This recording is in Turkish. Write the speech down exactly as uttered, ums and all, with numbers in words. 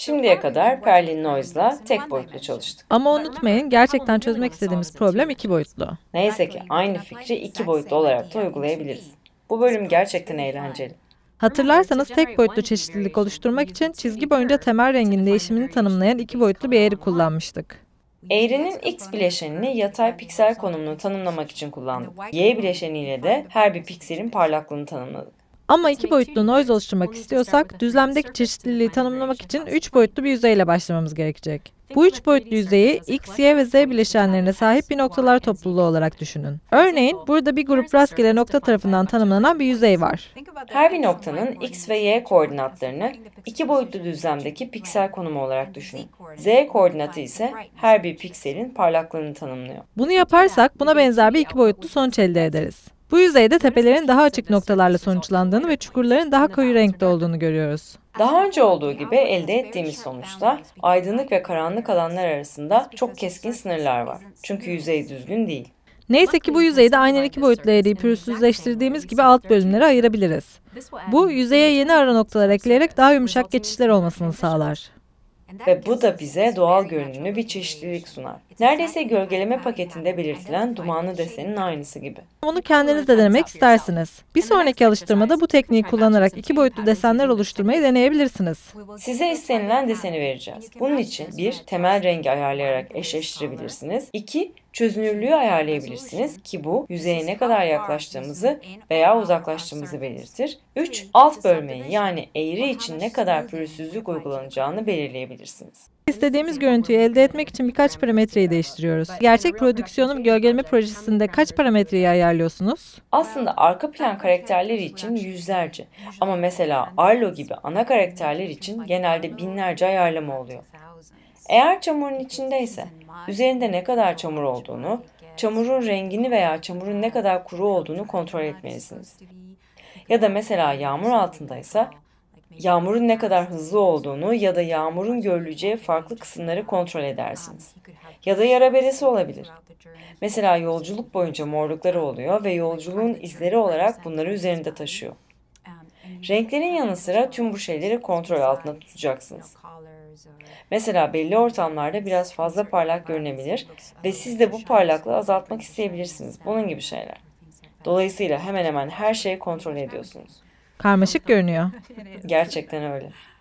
Şimdiye kadar Perlin Noise'la tek boyutlu çalıştık. Ama unutmayın, gerçekten çözmek istediğimiz problem iki boyutlu. Neyse ki aynı fikri iki boyutlu olarak da uygulayabiliriz. Bu bölüm gerçekten eğlenceli. Hatırlarsanız tek boyutlu çeşitlilik oluşturmak için çizgi boyunca temel rengin değişimini tanımlayan iki boyutlu bir eğri kullanmıştık. Eğrinin x bileşenini yatay piksel konumunu tanımlamak için kullandık. Y bileşeniyle de her bir pikselin parlaklığını tanımladık. Ama iki boyutlu noise oluşturmak istiyorsak, düzlemdeki çeşitliliği tanımlamak için üç boyutlu bir yüzeyle başlamamız gerekecek. Bu üç boyutlu yüzeyi x, y ve z bileşenlerine sahip bir noktalar topluluğu olarak düşünün. Örneğin, burada bir grup rastgele nokta tarafından tanımlanan bir yüzey var. Her bir noktanın x ve y koordinatlarını iki boyutlu düzlemdeki piksel konumu olarak düşünün. Z koordinatı ise her bir pikselin parlaklığını tanımlıyor. Bunu yaparsak, buna benzer bir iki boyutlu sonuç elde ederiz. Bu yüzeyde tepelerin daha açık noktalarla sonuçlandığını ve çukurların daha koyu renkte olduğunu görüyoruz. Daha önce olduğu gibi elde ettiğimiz sonuçta aydınlık ve karanlık alanlar arasında çok keskin sınırlar var. Çünkü yüzey düzgün değil. Neyse ki bu yüzeyde aynen iki boyutlu eğriyi pürüzsüzleştirdiğimiz gibi alt bölümlere ayırabiliriz. Bu, yüzeye yeni ara noktalar ekleyerek daha yumuşak geçişler olmasını sağlar. Ve bu da bize doğal görünümlü bir çeşitlilik sunar. Neredeyse gölgeleme paketinde belirtilen dumanlı desenin aynısı gibi. Bunu kendiniz de denemek istersiniz. Bir sonraki alıştırmada bu tekniği kullanarak iki boyutlu desenler oluşturmayı deneyebilirsiniz. Size istenilen deseni vereceğiz. Bunun için bir, temel rengi ayarlayarak eşleştirebilirsiniz. İki, çözünürlüğü ayarlayabilirsiniz ki bu yüzeye ne kadar yaklaştığımızı veya uzaklaştığımızı belirtir. Üç, alt bölmeyi yani eğri için ne kadar pürüzsüzlük uygulanacağını belirleyebilirsiniz. İstediğimiz görüntüyü elde etmek için birkaç parametreyi değiştiriyoruz. Gerçek prodüksiyonun gölgeleme projesinde kaç parametreyi ayarlıyorsunuz? Aslında arka plan karakterleri için yüzlerce ama mesela Arlo gibi ana karakterler için genelde binlerce ayarlama oluyor. Eğer çamurun içindeyse, üzerinde ne kadar çamur olduğunu, çamurun rengini veya çamurun ne kadar kuru olduğunu kontrol etmelisiniz. Ya da mesela yağmur altındaysa, yağmurun ne kadar hızlı olduğunu ya da yağmurun görüleceği farklı kısımları kontrol edersiniz. Ya da yara beresi olabilir. Mesela yolculuk boyunca morlukları oluyor ve yolculuğun izleri olarak bunları üzerinde taşıyor. Renklerin yanı sıra tüm bu şeyleri kontrol altında tutacaksınız. Mesela belli ortamlarda biraz fazla parlak görünebilir ve siz de bu parlaklığı azaltmak isteyebilirsiniz. Bunun gibi şeyler. Dolayısıyla hemen hemen her şeyi kontrol ediyorsunuz. Karmaşık görünüyor. Gerçekten öyle.